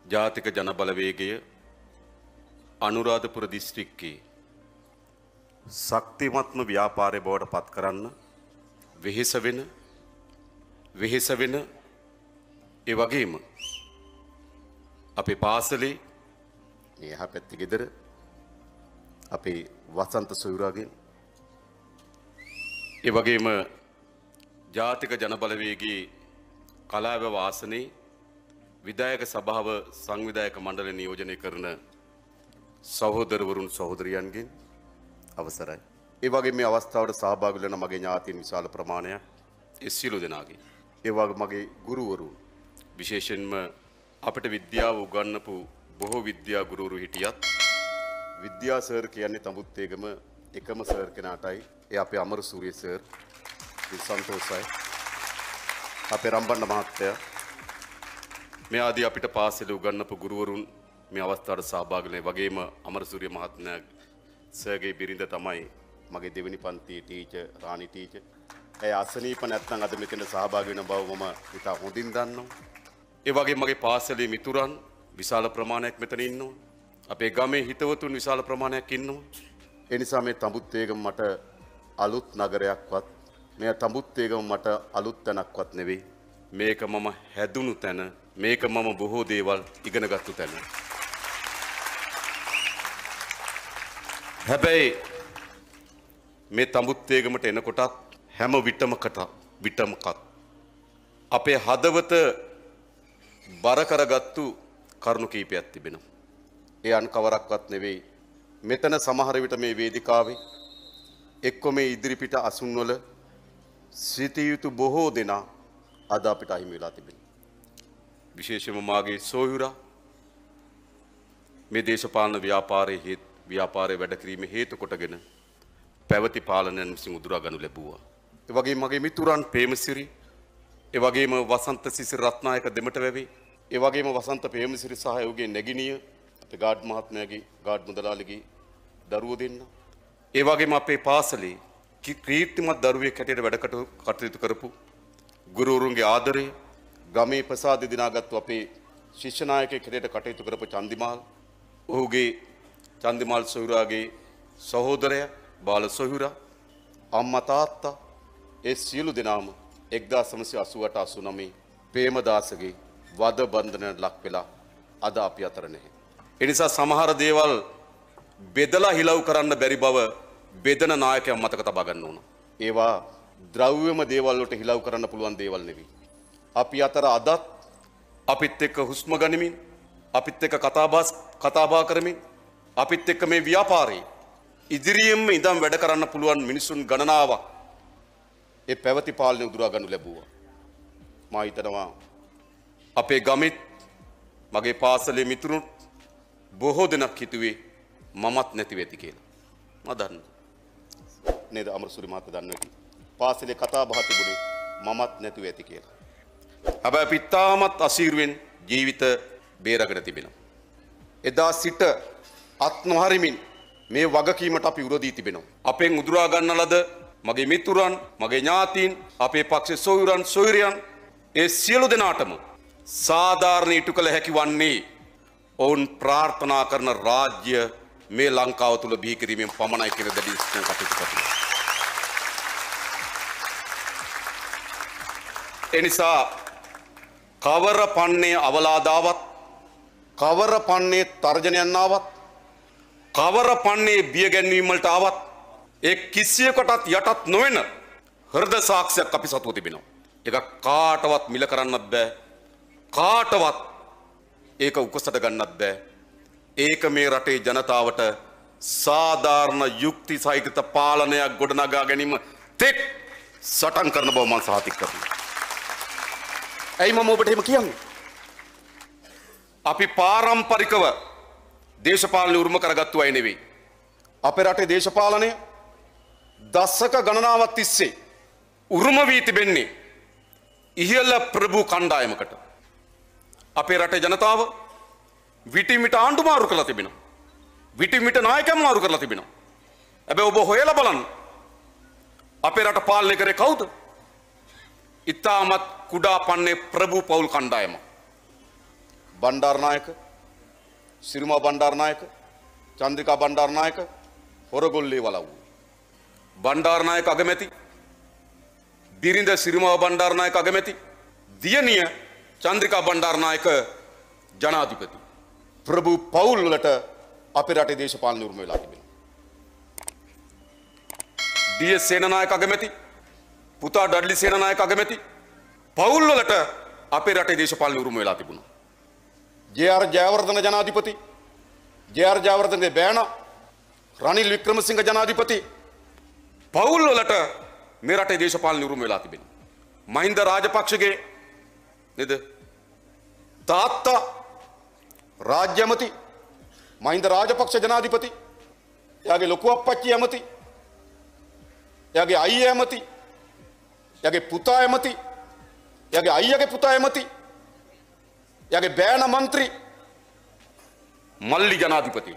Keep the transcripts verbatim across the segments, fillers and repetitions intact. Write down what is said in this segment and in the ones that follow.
ජාතික ජනබලවේගය අනුරාධපුර දිස්ත්‍රික්කයේ ශක්තිමත්ම ව්‍යාපාරය බවට පත් කරන්න වෙහෙස වෙන වෙහෙස වෙන ඒ වගේම අපේ පාසලේ මේ එහා පැත්තේ ගෙදර අපේ වසන්ත සොයුරාගෙන් ඒ වගේම ජාතික ජනබලවේගයේ කලාව වාසනේ විධායක සභාව සංවිධායක මණ්ඩල නියෝජනය කරන සහෝදරවරුන් සහෝදරියන්ගෙන් අවසරයි. ඒ වගේ මේ අවස්ථාවට සහභාගී වෙන මගේ ඥාතීන් විශාල ප්‍රමාණයක් ඒ සියලු දෙනාගේ. ඒ වගේ මගේ ගුරුවරු විශේෂයෙන්ම අපිට විද්‍යාව උගන්වපු බොහෝ විද්‍යා ගුරුවරු හිටියත් විද්‍යා සර් කියන්නේ තඹුත්තේගම එකම සර් කෙනාටයි. ඒ අපේ අමරසූරිය සර්. සන්තෝෂයි. අපේ රම්බන්න මහත්තයා මේ ආදී අපිට පාසලේ උගන්වපු ගුරුවරුන් මේ අවස්ථාවට සහභාගී වෙන වගේම අමරසූරිය මහත්මයා සර්ගේ බිරිඳ තමයි මගේ දෙවෙනි පන්තියේ ටීචර් රාණි ටීචර්. ඒ අසනීප නැත්නම් අද මෙතන සහභාගී වෙන බව මම ඉතා හොඳින් දන්නවා. ඒ වගේම මගේ පාසලේ මිතුරන් විශාල ප්‍රමාණයක් මෙතන ඉන්නවා. අපේ ගමේ හිතවතුන් විශාල ප්‍රමාණයක් ඉන්නවා. ඒ නිසා මේ තඹුත්තේගම මට අලුත් නගරයක්වත් මේ තඹුත්තේගම මට අලුත් තැනක්වත් නෙවෙයි. මේක මම හැදුණු තැන. මේක මම බොහෝ දේවල් ඉගෙනගත්තු තැන. හැබැයි මේ තඹුත්තේගමට එනකොටත් හැම විටමකට විටමකත් අපේ හදවත බර කරගත්තු කරුණු කීපයක් තිබෙනවා. ඒ අන් කවරක්වත් නෙවෙයි. මෙතන සමහර විට මේ වේදිකාවේ එක්ක මේ ඉදිරිපිට අසුන්වල සිටිය යුතු බොහෝ දෙනා අද අපිට අහිමි වෙලා තිබෙනවා. විශේෂයෙන්ම මාගේ සොයුරා මේ දේශපාලන ව්‍යාපාරයේ හේතු ව්‍යාපාරයේ වැඩ කිරීමේ හේතු කොටගෙන පැවති පාලනයන් විසින් උදුරා ගනු ලැබුවා. ඒ වගේම මගේ මිතුරන් ප්‍රේමසිරි, ඒ වගේම වසන්ත සිසිල් රත්නායක දෙමටවැවේ, ඒ වගේම වසන්ත ප්‍රේමසිරි සහ ඔහුගේ නැගිනිය අපේ ගාඩ් මහත්මයාගේ ගාඩ් මුදලාලිගේ දරුවෝ දෙන්න. ඒ වගේම අපේ පාසලේ කීර්තිමත් දරුවෙක් හැටියට වැඩ කටයුතු කරපු ගුරුවරුන්ගේ ආදරය, ගමේ ප්‍රසාද දිනාගත්තු අපේ ශිෂ්‍ය නායකයෙක් හැටියට කටයුතු කරපු චන්දිමාල්, ඔහුගේ චන්දිමාල් සොයුරාගේ සහෝදරයා බාල සොයුරා, අම්මා තාත්තා, ඒ සියලු දෙනාම එක්දාස් නවසිය අසූ අට අසූ නවය ප්‍රේමදාසගේ වද බන්ධනයට ලක් වෙලා අද අපි අතර නැහැ. ඒ නිසා සමහර දේවල් බෙදලා හිලව් කරන්න බැරි බව බෙදන නායකයන් මතක තබා ගන්න ඕන. ඒවා ද්‍රව්‍යම දේවල් වලට හිලව් කරන්න පුළුවන් දේවල් නෙවෙයි. අපි අතර අදත් අපිත් එක්ක හුස්ම ගනිමින්, අපිත් එක්ක කතාබස් කතාබහ කරමින්, අපිත් එක්ක මේ ව්‍යාපාරේ ඉදිරියෙන්ම ඉඳන් වැඩ කරන්න පුළුවන් මිනිසුන් ගණනාවක් ඒ පැවති පාලනය උදුරා ගන්නු ලැබුවා. මා හිතනවා අපේ ගමෙත් මගේ පාසලේ මිතුරුන් බොහෝ දෙනෙක් හිතුවේ මමත් නැති වෙති කියලා. මම දන්නවා. නේද අමරසූරි මහත්තයා දන්නවා කි. පාසලේ කතා බහ තිබුණේ මමත් නැති වෙති කියලා. හැබැයි අපි තාමත් අසීරුවෙන් ජීවිත බේරගෙන තිබෙනවා. එදා සිට අත් නොහරිමින් මේ වගකීමට අපි උරදී තිබෙනවා. අපෙන් උදුරා ගන්න ලද මගේ මිතුරන්, මගේ ඥාතීන්, අපේ පක්ෂේ සොයුරන්, සොයුරියන් ඒ සියලු දෙනාටම සාධාරණ ඉටු කළ හැකි වන්නේ ඔවුන් ප්‍රාර්ථනා කරන රාජ්‍ය මේ ලංකාව තුල බිහි කිරීමෙන් පමණයි කියන දැඩි කටයුතු කරනවා. ඒ නිසා කවර පන්නේ අවලාදාවත්, කවර පන්නේ තර්ජනයන් ආවත්, කවර පන්නේ බිය ගැන්වීම වලට ආවත් ඒ කිසියකටත් යටත් නොවන හෘද සාක්ෂියක් අපි සතුව තිබෙනවා. ඒක කාටවත් මිල කරන්නත් බෑ. කාටවත් ඒක උකසට ගන්නත් බෑ. ඒක මේ රටේ ජනතාවට සාධාරණ යුක්ති සහිත පාලනයක් ගොඩනගා ගැනීම තෙක් සටන් කරන බව මම සාතික කරනවා. ඇයි මම ඔබට එහෙම කියන්නේ? අපි පාරම්පරිකව දේශපාලන උරුම කරගත්තු අය නෙවෙයි. අපේ රටේ දේශපාලනය දශක ගණනාවක් තිස්සේ උරුම වී තිබෙන්නේ ඉහළ ප්‍රභු කණ්ඩායමකට. අපේ රටේ ජනතාව විටින් විට ආණ්ඩු මාරු කරලා තිබෙනවා. විටින් විට නායකයන් මාරු කරලා තිබෙනවා. හැබැයි ඔබ හොයලා බලන්න අපේ රට පාලනය කරේ කවුද? ඉතාමත් කුඩා පන්නේ ප්‍රභු පවුල් කණ්ඩායම. බණ්ඩාරනායක, සිරිමා බණ්ඩාරනායක, චන්ද්‍රිකා බණ්ඩාරනායක හොරගොල්ලේ වලව්ව. බණ්ඩාරනායක අගමැති, බිරිඳ සිරිමා බණ්ඩාරනායක අගමැති, දියණිය චන්ද්‍රිකා බණ්ඩාරනායක ජනාධිපති. ප්‍රභු පවුල් වලට අපේ රටේ දේශපාලන උරුම වෙලා තිබෙනවා. ඩී.එස්. සේනනායක අගමැති, පුතා ඩඩ්ලි සේනනායක අගමැති පවුල් වලට අපේ රටේ දේශපාලන උරුම වෙලා තිබුණා. ජේ.ආර්. ජයවර්ධන ජනාධිපති, ජේ.ආර්. ජයවර්ධනගේ බෑනා රනිල් වික්‍රමසිංහ ජනාධිපති පවුල් වලට මේ රටේ දේශපාලන උරුම වෙලා තිබෙනවා. මහින්ද රාජපක්ෂගේ නේද තාත්තා රාජ්‍ය ඇමති, මහින්ද රාජපක්ෂ ජනාධිපති, එයාගේ ලොකු අප්පච්චි ඇමති, එයාගේ අයියා ඇමති, එයාගේ පුතා ඇමති, එයාගේ අයියාගේ පුතා ඇමති, එයාගේ බෑනා මන්ත්‍රී මල්ලි ජනාධිපති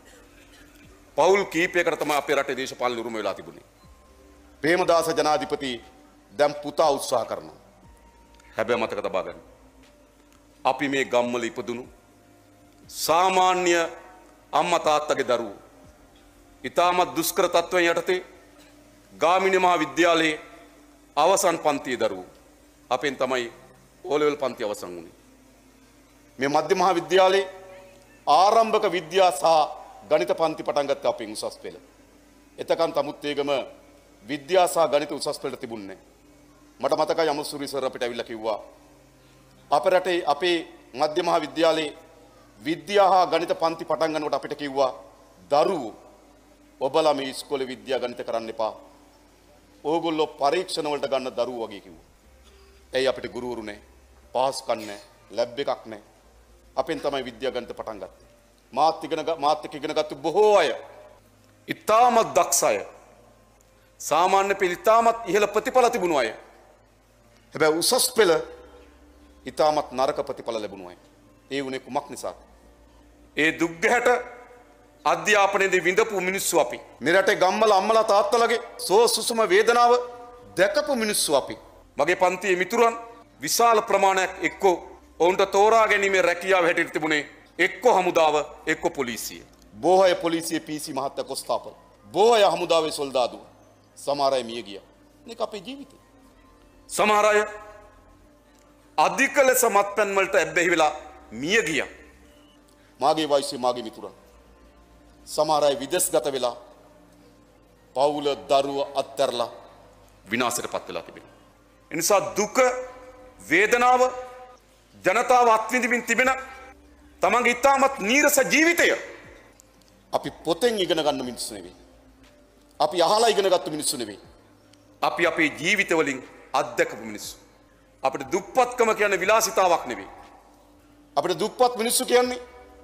පවුල් කීපයකට තමයි අපේ රටේ දේශපාලන උරුම වෙලා තිබුණේ. ප්‍රේමදාස ජනාධිපති දැන් පුතා උත්සාහ කරනවා. හැබැයි මතක තබා ගන්න. අපි මේ ගම්වල ඉපදුණු සාමාන්‍ය අම්මා තාත්තගේ දරුවෝ ඉතාමත් දුෂ්කර තත්ත්වයන් යටතේ ගාමිණී මහා විද්‍යාලයේ අවසන් පන්තියේ දරුවෝ අපෙන් තමයි ඕ ලෙවල් පන්ති අවසන් වුණේ. මේ මධ්‍ය මහා විද්‍යාලයේ ආරම්භක විද්‍යා සහ ගණිත පන්ති පටන් ගත්ත අපේ උසස් පෙළ. එතකන් තමුත්තේගම විද්‍යා සහ ගණිත උසස් පෙළ තිබුණේ නැහැ. මට මතකයි අමුසුරි සර් අපිට ඇවිල්ලා කිව්වා අපේ රටේ අපේ මධ්‍ය මහා විද්‍යාලයේ විද්‍යා හා ගණිත පන්ති පටන් ගන්නකොට අපිට කිව්වා දරුවෝ ඔබලා මේ ඉස්කෝලේ විද්‍යා ගණිත කරන්න එපා. ඕගොල්ලෝ පරීක්ෂණ වලට ගන්න දරුවෝ වගේ කිව්වා. එයි අපිට ගුරුවරු නැහැ, පහසුකම් නැහැ, ලැබ් එකක් නැහැ. අපෙන් තමයි විද්‍යා ගණිත පටන් ගත්තේ. මාත් ඉගෙන මාත් එක්ක ඉගෙන ගත්ත බොහෝ අය ඉතාමත් දක්ෂ අය, සාමාන්‍ය පෙළ ඉතාමත් ඉහළ ප්‍රතිඵල තිබුණු අය. හැබැයි උසස් පෙළ ඉතාමත් නරක ප්‍රතිඵල ලැබුණු අය. ඒ වුණේ කුමක් නිසාද? ඒ දුක්ගැහැට අධ්‍යාපනයේදී විඳපු මිනිස්සු අපි. මේ රටේ ගම්වල අම්මලා තාත්තලාගේ සෝ සුසුම වේදනාව දැකපු මිනිස්සු අපි. මගේ පන්තියේ මිතුරන් විශාල ප්‍රමාණයක් එක්කෝ ඔවුන්ට තෝරා ගැනීමේ රැකියාව හැටියට තිබුණේ එක්කෝ හමුදාව එක්කෝ පොලිසිය. බොහෝ පොලිසියේ පී.සී. මහත්තයා කොස්තාපල්. බොහෝ හමුදාවේ සොල්දාදු. සමහර අය මිය ගියා. මේක අපේ ජීවිතේ. සමහර අය අධික ලෙස මත්පැන් වලට ඇබ්බැහි වෙලා මිය ගියා. මාගේ වයසේ මාගේ මිතුරන්. සමහර අය විදේශගත වෙලා පවුල දරුව අත්හැරලා විනාශයට පත් වෙලා තිබෙනවා. ඒ නිසා දුක, වේදනාව ජනතාව අත්විඳින්න තිබෙන තමන්ගේ ඉතාමත් නීරස ජීවිතය අපි පොතෙන් ඉගෙන ගන්න මිනිස්සු නෙවෙයි. අපි අහලා ඉගෙන ගත්ත මිනිස්සු නෙවෙයි. අපි අපේ ජීවිත වලින් අත්දැකපු මිනිස්සු. අපිට දුප්පත්කම කියන්නේ විලාසිතාවක් නෙවෙයි. අපිට දුප්පත් මිනිස්සු කියන්නේ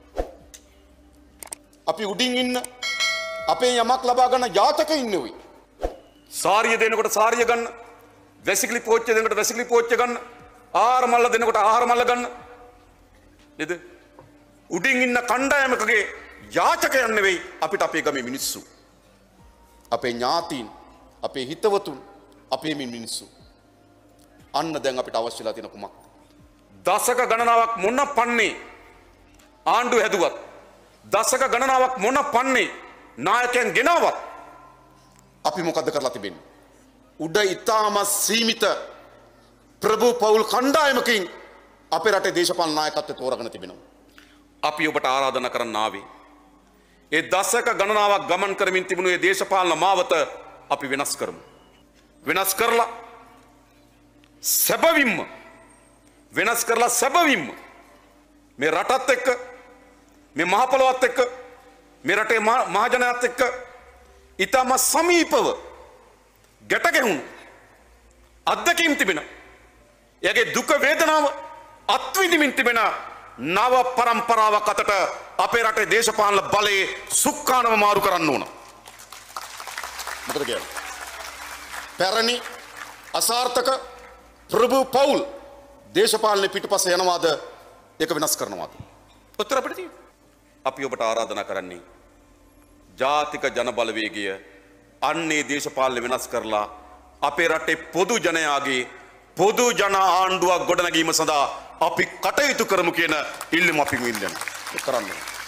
අපි උඩින් ඉන්න අපේ යමක් ලබා ගන්න යාතකෙ ඉන්නේ උයි. සාරිය දෙනකොට සාරිය ගන්න, වැසිකිලි පෝච්චිය දෙනකොට වැසිකිලි පෝච්චිය ගන්න, ආහාර මල්ල දෙනකොට ආහාර මල්ල ගන්න. නේද? උඩින් ඉන්න කණ්ඩායමකගේ යාචකයන් නෙවෙයි අපිට අපේ ගමේ මිනිස්සු. අපේ ඥාතීන්, අපේ හිතවතුන්, අපේ මිනිස්සු. අන්න දැන් අපිට අවශ්‍යලා තියෙන කුමක්ද? දශක ගණනාවක් මොන පන්නේ ආණ්ඩු හැදුවත්, දශක ගණනාවක් මොන පන්නේ නායකයන් ගෙනාවත් අපි මොකද කරලා තිබෙන්නේ? උඩ ඊටාම සීමිත ප්‍රභු පවුල් කණ්ඩායමකින් අපේ රටේ දේශපාලන නායකත්වය තෝරාගෙන තිබෙනවා. අපි ඔබට ආරාධනා කරන්න ආවේ ඒ දශක ගණනාවක් ගමන් කරමින් තිබුණු ඒ දේශපාලන මාවත අපි වෙනස් කරමු. වෙනස් කරලා සැබවින්ම වෙනස් කරලා සැබවින්ම මේ රටත් එක්ක, මේ මහ පොළොවත් එක්ක, මේ රටේ මහජනයාත් එක්ක ඊටම සමීපව ගැට ගැහුණු අත්දැකීම් තිබෙන, එයාගේ දුක වේදනාව අත්විඳිමින් තිබෙන නව පරම්පරාවක් අතට අපේ රටේ දේශපාලන බලයේ සුක්කානම මාරු කරන්න ඕන. මොකද කියන්නේ? පැරණි අසාර්ථක ප්‍රභු පවුල් දේශපාලනේ පිටුපස යනවාද, ඒක වෙනස් කරනවාද? උත්තර අපිට තියෙනවා. අපි ඔබට ආරාධනා කරන්නේ ජාතික ජන බලවේගය අන්නේ දේශපාලන වෙනස් කරලා අපේ රටේ පොදු ජනයාගේ පොදු ජන ආණ්ඩුවක් ගොඩනැගීම සඳහා අපි කටයුතු කරමු කියන ඉල්ලුම අපි ඉල්ලනවා. කරන්නේ.